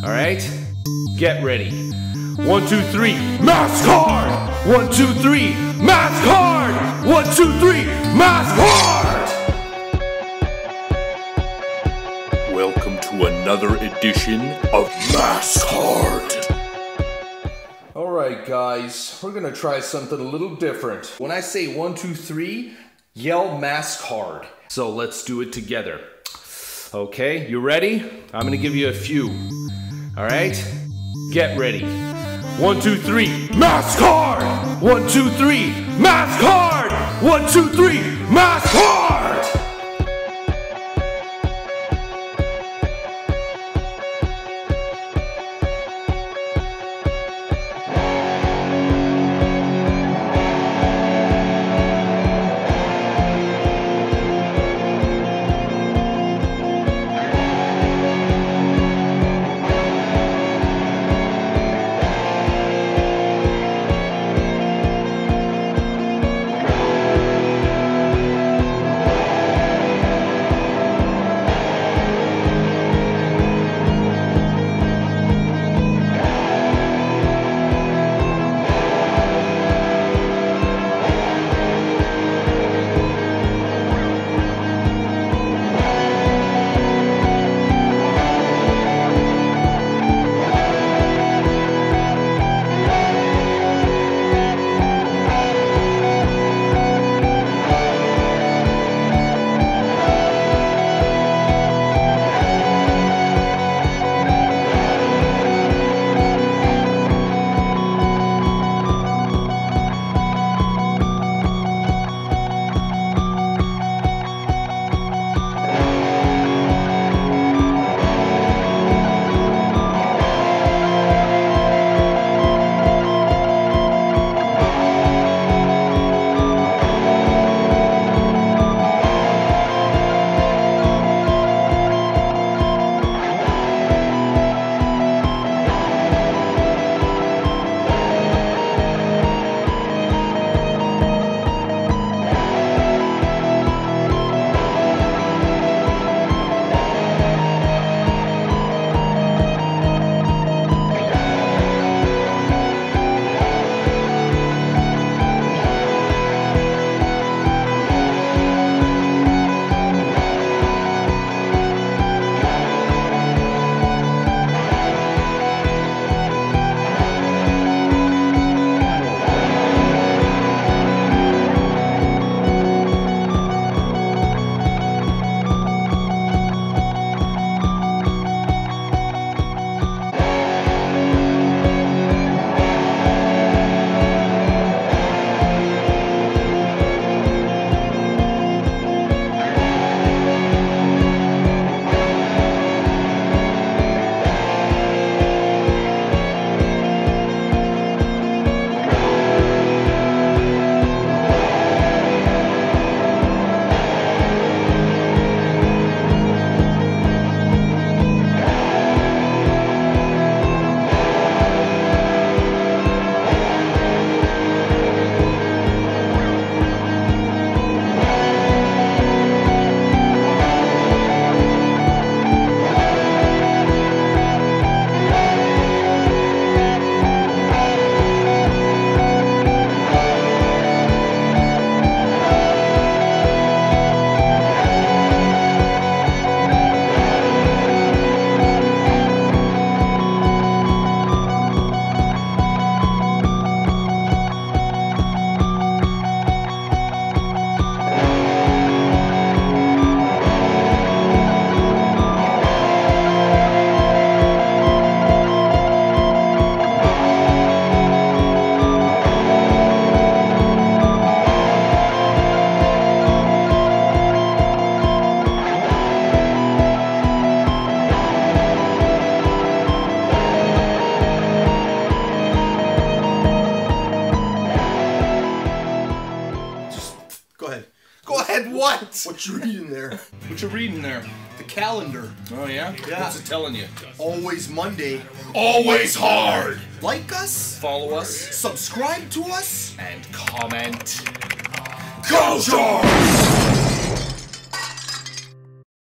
Alright? Get ready. 1, 2, 3, mask hard! 1, 2, 3, mask hard! 1, 2, 3, mask hard! Welcome to another edition of Mask Hard. Alright guys, we're gonna try something a little different. When I say 1, 2, 3, yell mask hard. So let's do it together. Okay, you ready? I'm gonna give you a few. Alright? Get ready. 1, 2, 3, mask hard! 1, 2, 3, mask hard! 1, 2, 3, mask hard! What? What you reading there? What you reading there? The calendar. Oh yeah? Yeah. What's it telling you? Always Monday. Always hard. Like us. Follow us. Subscribe to us. And comment. Go Stars!